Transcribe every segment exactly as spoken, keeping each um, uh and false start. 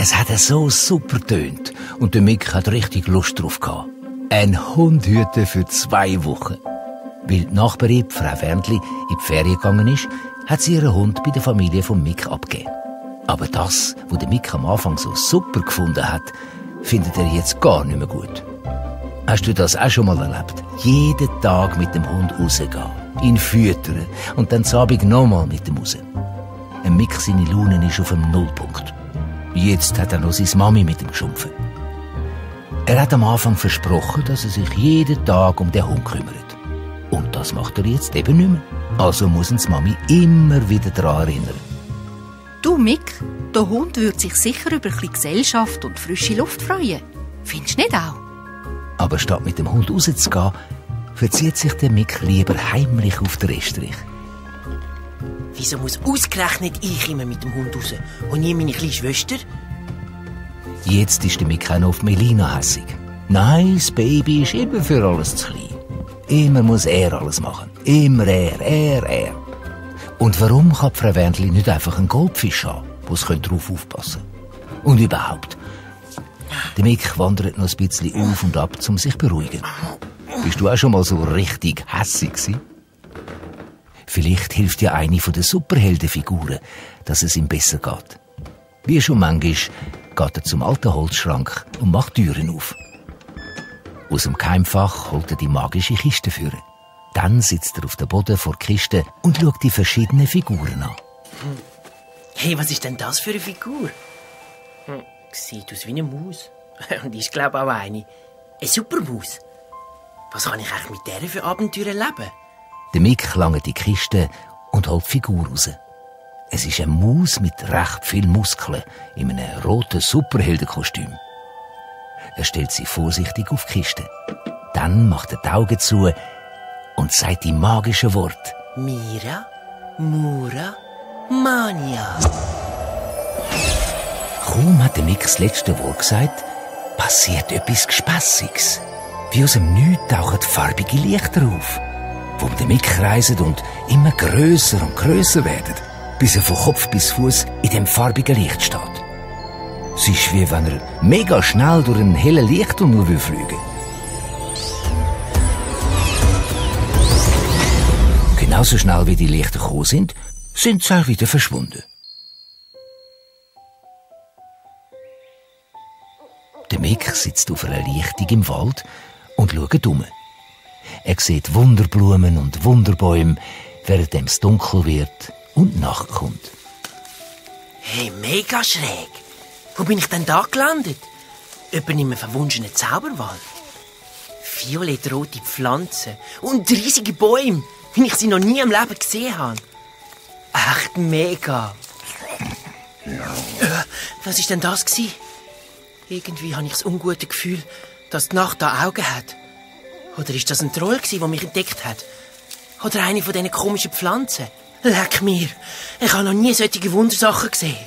Es hat so super tönt und der Mick hat richtig Lust drauf gehabt. Ein Hund hüten für zwei Wochen. Weil die Nachbarin, Frau Wernli, in die Ferien gegangen ist, hat sie ihren Hund bei der Familie von Mick abgegeben. Aber das, was der Mick am Anfang so super gefunden hat, findet er jetzt gar nicht mehr gut. Hast du das auch schon mal erlebt? Jeden Tag mit dem Hund rausgehen, ihn füttern und dann zu Abend nochmal mit dem raus. Ein Mick, seine Laune ist auf dem Nullpunkt. Jetzt hat er noch seine Mami mit ihm geschumpfen. Er hat am Anfang versprochen, dass er sich jeden Tag um den Hund kümmert. Und das macht er jetzt eben nicht mehr. Also muss uns Mami immer wieder daran erinnern. Du, Mick, der Hund würde sich sicher über ein bisschen Gesellschaft und frische Luft freuen. Findest du nicht auch? Aber statt mit dem Hund rauszugehen, verzieht sich der Mick lieber heimlich auf den Estrich. Wieso muss ausgerechnet ich immer mit dem Hund raus und nie meine kleine Schwester? Jetzt ist der Mick auch noch auf Melina hässig. Nein, das Baby ist immer für alles zu klein. Immer muss er alles machen. Immer er, er, er. Und warum kann Frau Wernli nicht einfach einen Goldfisch haben, wo sie darauf aufpassen können? Und überhaupt, der Mick wandert noch ein bisschen auf und ab, um sich zu beruhigen. Bist du auch schon mal so richtig hässig gewesen? Vielleicht hilft ja eine von den Superheldenfiguren, dass es ihm besser geht. Wie schon manchmal geht er zum alten Holzschrank und macht Türen auf. Aus dem Geheimfach holt er die magische Kiste führen. Dann sitzt er auf dem Boden vor der Kiste und schaut die verschiedenen Figuren an. Hey, was ist denn das für eine Figur? Hm, sieht aus wie eine Maus. Und ist, glaube ich, auch eine. Eine Supermaus. Was kann ich eigentlich mit der für Abenteuer erleben? Der Mick langt die Kiste und holt die Figur raus. Es ist eine Maus mit recht viel Muskeln in einem roten Superheldenkostüm. Er stellt sie vorsichtig auf die Kiste. Dann macht er die Augen zu und sagt die magischen Worte. Mira, Mura, Mania. Kaum hat der Mick das letzte Wort gesagt, passiert etwas Gespässiges. Wie aus dem Nichts tauchen farbige Lichter auf, die um den Mick kreisen und immer grösser und grösser werden, bis er von Kopf bis Fuß in dem farbigen Licht steht. Es ist wie wenn er mega schnell durch einen hellen Lichttunnel fliegen will. Genauso schnell wie die Lichter gekommen sind, sind sie auch wieder verschwunden. Der Mick sitzt auf einer Lichtung im Wald und schaut um. Er sieht Wunderblumen und Wunderbäume, während es dunkel wird und Nacht kommt. Hey, mega schräg. Wo bin ich denn da gelandet? Etwa in einem verwunschenen Zauberwald. Violettrote Pflanzen und riesige Bäume, wie ich sie noch nie im Leben gesehen habe. Echt mega. Äh, was war denn das gewesen? Irgendwie habe ich das ungute Gefühl, dass die Nacht da Augen hat. Oder ist das ein Troll gewesen, der mich entdeckt hat? Oder eine von diesen komischen Pflanzen? Leck mir, ich habe noch nie solche Wundersachen gesehen.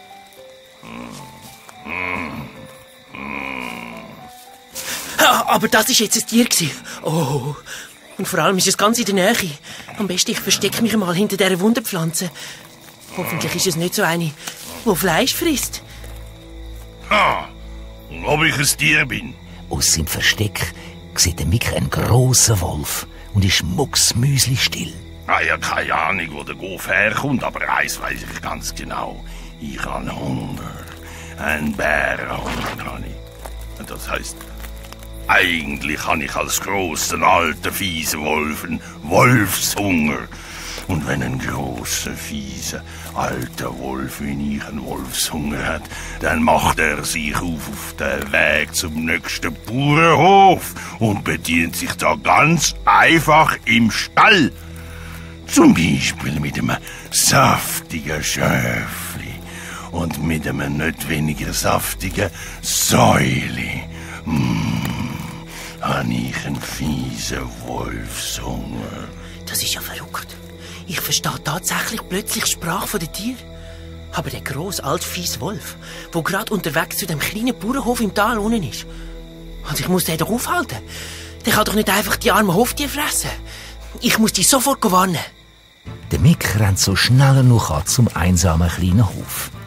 Aber das war jetzt ein Tier. Oh. Und vor allem ist es ganz in der Nähe. Am besten, ich verstecke mich mal hinter dieser Wunderpflanze. Hoffentlich ist es nicht so eine, die Fleisch frisst. Ah, und ob ich ein Tier bin? Aus seinem Versteck sieht der Mick einen grossen Wolf und ist mucksmüsli-still. Ah, ja, keine Ahnung, wo der Golf herkommt, aber eins weiss ich ganz genau. Ich habe Hunger. Ein Bärenhunger habe ich. Und das heisst, eigentlich habe ich als grosser, alter, fieser Wolf einen Wolfshunger. Und wenn ein grosser, fieser, alter Wolf wie ich einen Wolfshunger hat, dann macht er sich auf auf den Weg zum nächsten Bauernhof und bedient sich da ganz einfach im Stall. Zum Beispiel mit einem saftigen Schöfli und mit einem nicht weniger saftigen Säuli. Mmh, habe ich einen fiesen Wolfshunger. Das ist ja verrückt. Ich verstehe tatsächlich plötzlich die Sprache von den Tieren. Aber der grosse, alte, fiese Wolf, der gerade unterwegs zu dem kleinen Bauernhof im Tal unten ist. Also ich muss den doch aufhalten. Der kann doch nicht einfach die armen Hoftiere fressen. Ich muss die sofort warnen. Der Mick rennt so schnell er noch kann zum einsamen kleinen Hof.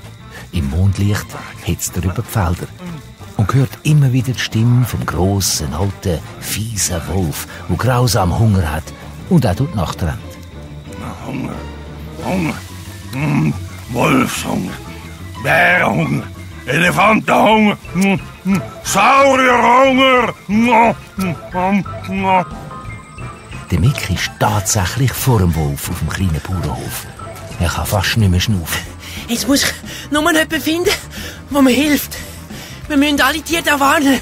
Im Mondlicht hetzt er über die Felder und hört immer wieder die Stimme vom grossen, alten, fiesen Wolf, der grausam Hunger hat und auch durch die Nacht rennt. Hunger, Hunger, mm, Wolfshunger, Bärenhunger, Elefantenhunger, mm, mm, Saurierhunger. Mm, mm, mm. Der Mick ist tatsächlich vor dem Wolf auf dem kleinen Bauernhof. Er kann fast nicht mehr schnaufen. Jetzt muss ich nur mal jemanden finden, der mir hilft. Wir müssen alle Tiere da warnen.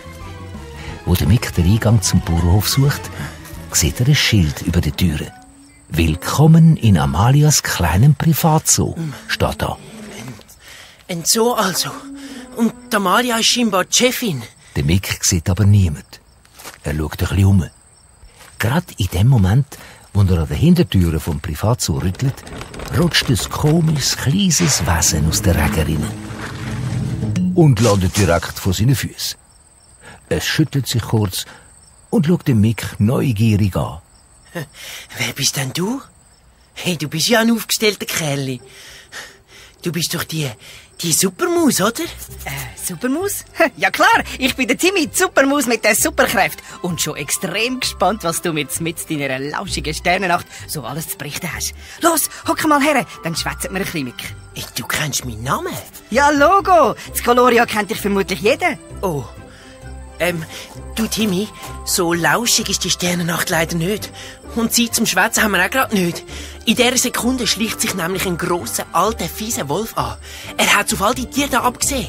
Wo der Mick den Eingang zum Bauernhof sucht, sieht er ein Schild über der Türe. «Willkommen in Amalias kleinem Privatzoo», steht da. Ein Zoo also. Und die Amalia ist scheinbar die Chefin. Der Mick sieht aber niemand. Er schaut ein bisschen um. Gerade in dem Moment, wo er an der Hintertüre vom Privatzoo rüttelt, rutscht ein komisches, kleines Wesen aus der Rege rein und landet direkt vor seinen Füßen. Es schüttelt sich kurz und schaut den Mick neugierig an. Wer bist denn du? Hey, du bist ja ein aufgestellter Kerl. Du bist doch die, die Supermaus, oder? Äh, Supermaus? Ja klar, ich bin der Timmy, die Supermaus mit der Superkräfte. Und schon extrem gespannt, was du mit, mit deiner lauschigen Sternennacht so alles zu berichten hast. Los, hock mal her, dann schwätzen wir ein bisschen, Mick. Hey, du kennst meinen Namen? Ja, Logo. Das Coloria kennt dich vermutlich jeder. Oh. Ähm, du Timmy, so lauschig ist die Sternennacht leider nicht. Und Zeit zum Schwätzen haben wir auch gerade nicht. In dieser Sekunde schleicht sich nämlich ein grosser, alter, fieser Wolf an. Er hat auf all die Tiere da abgesehen.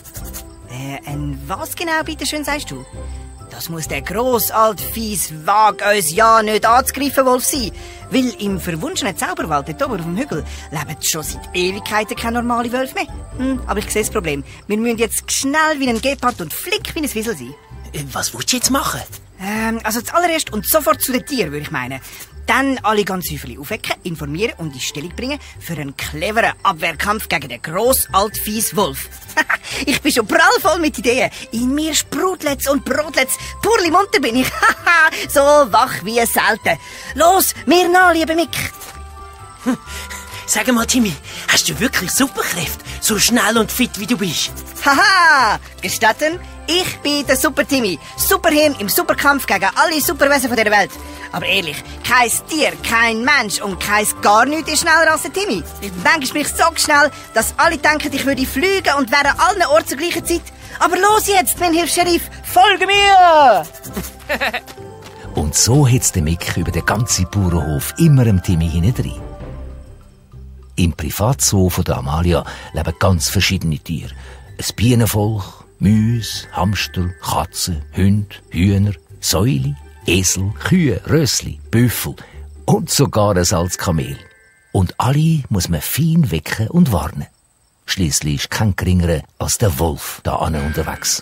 Äh, ein was genau, bitteschön, sagst du? Das muss der gross, alt, fies, wag uns ja nicht anzugreifen Wolf sein. Weil im verwunschenen Zauberwald dort oben auf dem Hügel leben schon seit Ewigkeiten keine normale Wölfe mehr. Hm, aber ich sehe das Problem. Wir müssen jetzt schnell wie ein Gepard und flick wie ein Wiesel sein. Äh, was willst du jetzt machen? Ähm, also zuallererst und sofort zu den Tieren, würde ich meinen. Dann alle ganz häufig aufwecken, informieren und in Stellung bringen für einen cleveren Abwehrkampf gegen den gross, alt, fies Wolf. Ich bin schon prallvoll mit Ideen. In mir sprudlet's und brodlet's. Purli munter bin ich. So wach wie selten. Los, mir nach, lieber Mick. Sag mal, Timmy, hast du wirklich Superkräfte? So schnell und fit wie du bist? Haha, gestatten? Ich bin der Super-Timmy. Superhirn im Superkampf gegen alle Superwesen von dieser Welt. Aber ehrlich, kein Tier, kein Mensch und kein gar nichts ist schneller als der Timmy. Manchmal bin ich so schnell, dass alle denken, ich würde fliegen und wäre an allen Orten zur gleichen Zeit. Aber los jetzt, mein Hilfs-Sheriff, folge mir! Und so hetzt der Mick über den ganzen Bauernhof immer dem Timmy hinein. Im Privatzoo von der Amalia leben ganz verschiedene Tiere. Ein Bienenvolk, Mäuse, Hamster, Katzen, Hunde, Hühner, Säule, Esel, Kühe, Rössli, Büffel und sogar ein altes Kamel. Und alle muss man fein wecken und warnen. Schliesslich ist kein geringerer als der Wolf da ane unterwegs.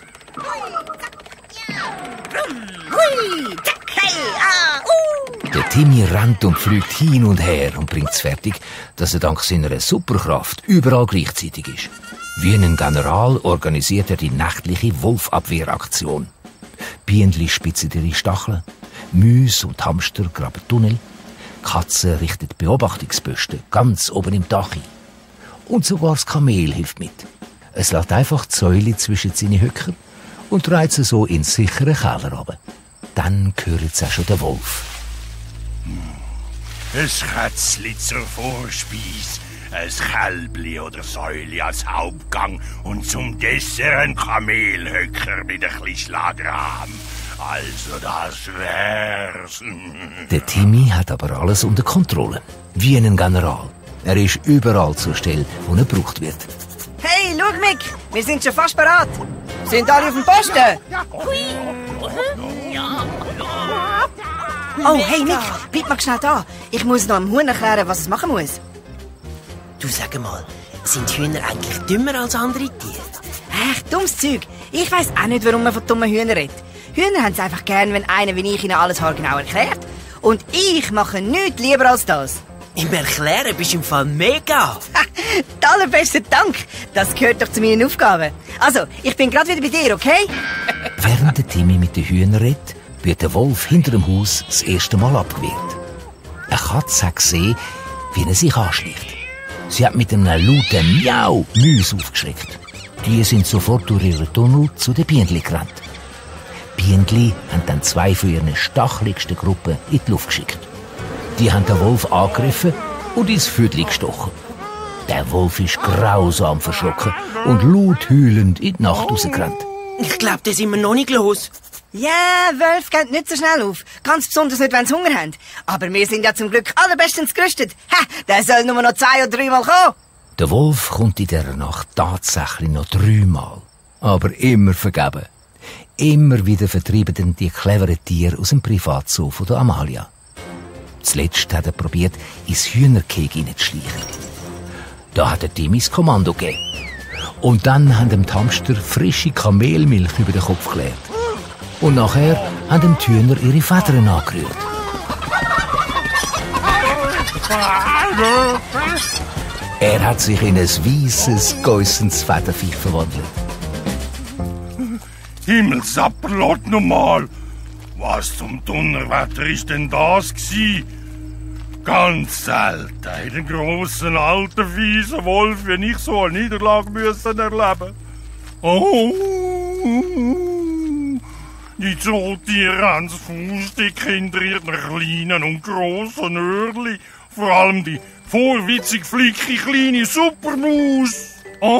Der Timmy rennt und fliegt hin und her und bringt es fertig, dass er dank seiner Superkraft überall gleichzeitig ist. Wie ein General organisiert er die nächtliche Wolfabwehraktion. Bienenli spitzen ihre Stacheln, Mäuse und Hamster graben Tunnel, Katzen richten Beobachtungsposten ganz oben im Dach ein. Und sogar das Kamel hilft mit. Es lässt einfach die Säule zwischen seine Höcker und dreht sie so in sicheren Keller runter. Dann hört es auch schon der Wolf. Ein Kätzli zur Vorspeise, ein Kälbli oder Säuli als Hauptgang und zum Dessert ein Kamelhöcker mit ein bisschen Schlagrahm. Also das wär's. Der Timmy hat aber alles unter Kontrolle. Wie ein General. Er ist überall zur Stelle, wo er gebraucht wird. Hey, schau, Mick, wir sind schon fast bereit. Sind alle auf dem Posten? Oh, hey, Mick, bleib mal schnell da. Ich muss noch dem Huhn erklären, was es machen muss. Du, sag mal, sind Hühner eigentlich dümmer als andere Tiere? Echt dummes Zeug. Ich weiss auch nicht, warum man von dummen Hühnern redet. Hühner haben es einfach gern, wenn einer wie ich ihnen alles haargenau erklärt. Und ich mache nichts lieber als das. Im Erklären bist du im Fall mega. Der allerbesten Dank. Das gehört doch zu meinen Aufgaben. Also, ich bin gerade wieder bei dir, okay? Während der Timmy mit den Hühnern redet, wird der Wolf hinter dem Haus das erste Mal abgewehrt. Eine Katze hat gesehen, wie er sich anschleicht. Sie hat mit einem lauten Miau Mäuse aufgeschreckt. Die sind sofort durch ihre Tunnel zu den Bienenli gerannt. Bienenli haben dann zwei von ihren stacheligsten Gruppen in die Luft geschickt. Die haben den Wolf angegriffen und ins Vödli gestochen. Der Wolf ist grausam verschrocken und laut heulend in die Nacht rausgerannt. Ich glaube, da sind wir noch nicht los. Ja, Wölfe gehen nicht so schnell auf. Ganz besonders nicht, wenn sie Hunger haben. Aber wir sind ja zum Glück allerbestens gerüstet. Ha, der soll nur noch zwei oder dreimal kommen. Der Wolf kommt in dieser Nacht tatsächlich noch dreimal. Aber immer vergeben. Immer wieder vertreiben die cleveren Tiere aus dem Privatzoo von der Amalia. Zuletzt hat er probiert, ins Hühnerkeg hineinzuschleichen. Da hat er Timmy das Kommando gegeben. Und dann haben dem Hamster frische Kamelmilch über den Kopf geleert. Und nachher haben dem die Hühner ihre Federn angerührt. Er hat sich in ein weisses, geussendes Federviech verwandelt. Himmelsapperlot nochmal! Was zum Donnerwetter ist denn das gsi? Ganz selten hat ein grosser, alter, fieser Wolf wie ich so eine Niederlage müssen erleben. Oh! Die Zootiere haben das Faustdick hinter ihren kleinen und grossen Öhrli. Vor allem die vorwitzig flicke kleine Supermaus. Oh!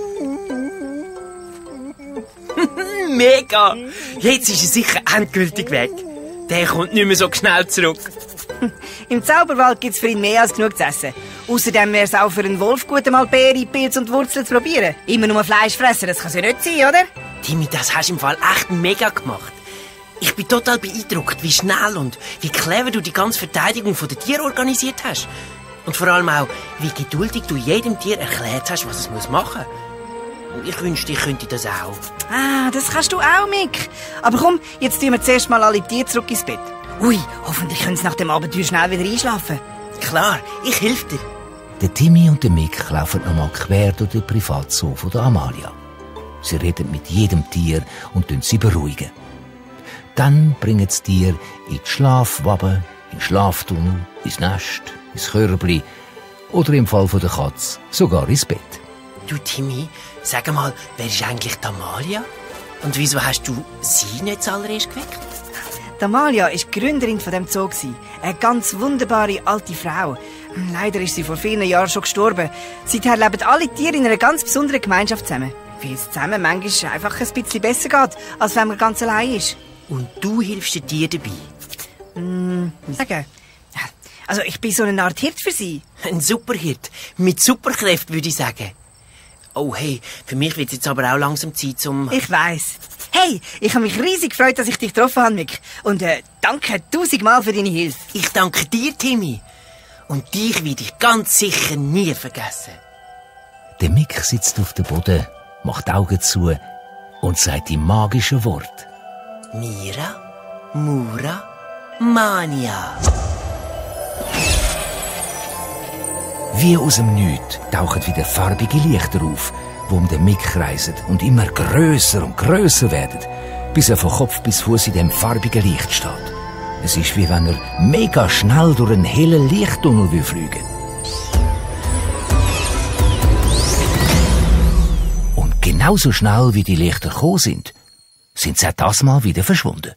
Mega! Jetzt ist er sicher endgültig weg. Der kommt nicht mehr so schnell zurück. Im Zauberwald gibt's für ihn mehr als genug zu essen. Außerdem wäre es auch für einen Wolf gut, einmal Beere, Pilz und Wurzeln zu probieren. Immer nur Fleisch fressen, das kann's ja nicht sein, oder? Timmy, das hast du im Fall echt mega gemacht. Ich bin total beeindruckt, wie schnell und wie clever du die ganze Verteidigung der Tiere organisiert hast. Und vor allem auch, wie geduldig du jedem Tier erklärt hast, was es muss machen muss. Ich wünschte, ich könnte das auch. Ah, das kannst du auch, Mick. Aber komm, jetzt tun wir zuerst mal alle Tiere zurück ins Bett. Ui, hoffentlich können sie nach dem Abenteuer schnell wieder einschlafen. Klar, ich helfe dir. Der Timmy und der Mick laufen nochmal quer durch den Privatzoo von der Amalia. Sie reden mit jedem Tier und tun sie beruhigen. Dann bringen sie Tier in die Schlafwabe, in den Schlaftunnel, ins Nest, ins Körbli oder im Fall von der Katze sogar ins Bett. Du, Timmy, sag mal, wer ist eigentlich die Amalia? Und wieso hast du sie nicht zuallererst geweckt? Die Amalia war die Gründerin von dem Zoo. Eine ganz wunderbare alte Frau. Leider ist sie vor vielen Jahren schon gestorben. Seither leben alle Tiere in einer ganz besonderen Gemeinschaft zusammen. Weil es zusammen manchmal einfach ein bisschen besser geht, als wenn man ganz allein ist. Und du hilfst den Tieren dabei? Hm, sagen. Also ich bin so eine Art Hirt für sie. Ein Superhirt. Mit Superkräften, würde ich sagen. Oh hey, für mich wird es jetzt aber auch langsam Zeit zum... Ich weiss. Hey, ich habe mich riesig gefreut, dass ich dich getroffen habe, Mick. Und äh, danke tausendmal für deine Hilfe. Ich danke dir, Timmy. Und dich werde ich ganz sicher nie vergessen. Der Mick sitzt auf dem Boden, macht die Augen zu und sagt die magischen Worte. Mira, Mura, Mania. Wie aus dem Nichts tauchen wieder farbige Lichter auf, die um den Mick kreisen und immer grösser und grösser werden, bis er von Kopf bis Fuß in dem farbigen Licht steht. Es ist, wie wenn er mega schnell durch einen hellen Lichttunnel fliegen will. Und genauso schnell, wie die Lichter gekommen sind, sind sie auch das Mal wieder verschwunden.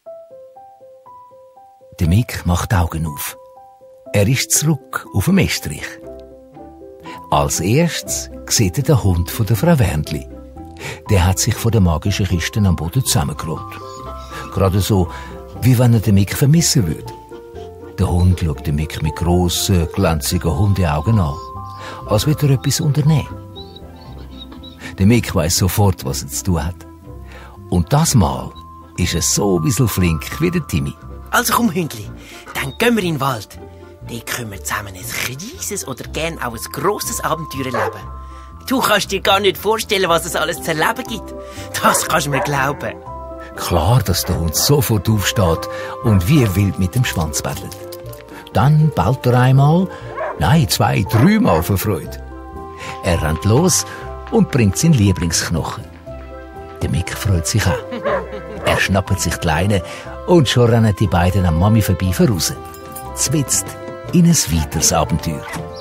Der Mick macht die Augen auf. Er ist zurück auf dem Estrich. Als erstes sieht er den Hund von der Frau Wernli. Der hat sich von der magischen Kiste am Boden zusammengerollt. Gerade so, wie wenn er den Mick vermissen würde. Der Hund schaut den Mick mit grossen, glänzigen Hundeaugen an, als würde er etwas unternehmen. Der Mick weiss sofort, was er zu tun hat. Und das Mal ist er so ein bisschen flink wie der Timmy. Also komm, Hündli, dann gehen wir in den Wald. Dort können wir zusammen ein kleines oder gern auch ein grosses Abenteuer erleben. Du kannst dir gar nicht vorstellen, was es alles zu erleben gibt. Das kannst du mir glauben. Klar, dass der Hund sofort aufsteht und wie wild mit dem Schwanz bettelt. Dann bellt er einmal, nein, zwei, dreimal vor Freude. Er rennt los und bringt seinen Lieblingsknochen. Der Mick freut sich auch. Er schnappt sich die Leine und schon rennen die beiden an Mami vorbei voraus. Zwitzt in ein weiteres Abenteuer.